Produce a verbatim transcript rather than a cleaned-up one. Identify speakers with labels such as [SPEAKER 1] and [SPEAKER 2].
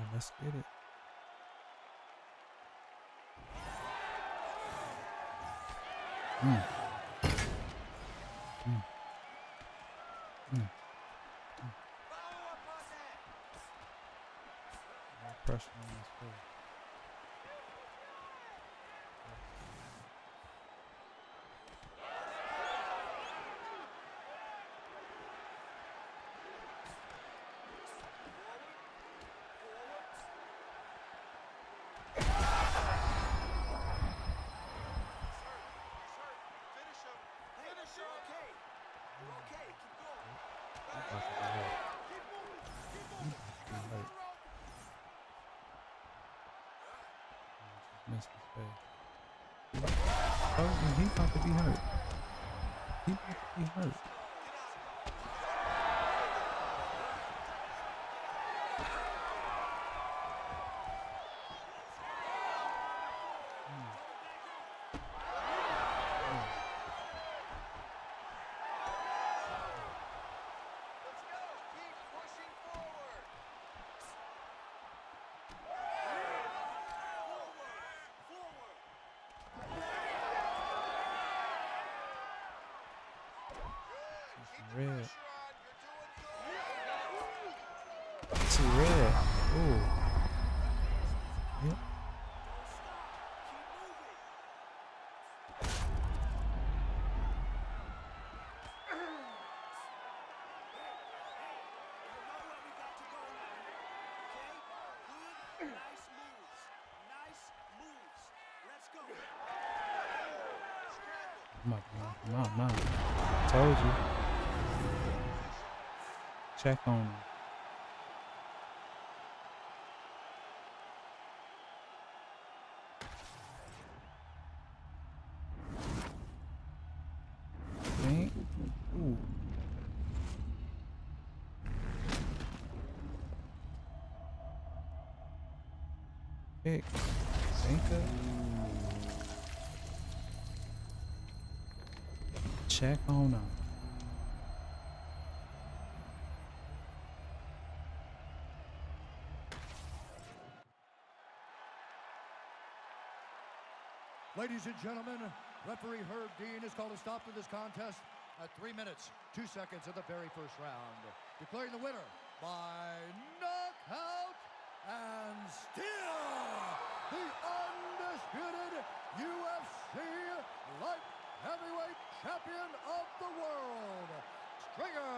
[SPEAKER 1] let's get it. Mm. Mm. Mm. No pressure on this foot. He about to be hurt. He about to be hurt. Just missed his face. Oh, and he about to be hurt. He about to be hurt. Red. See red. Ooh. Yep. Come on, come on, come on, come on. Told you. Check on him. Dang. Ooh. Kick. Anchor. Check on him.
[SPEAKER 2] Ladies and gentlemen, referee Herb Dean has called a stop to this contest at three minutes, two seconds of the very first round, declaring the winner by knockout and still the undisputed U F C light heavyweight champion of the world, Stringer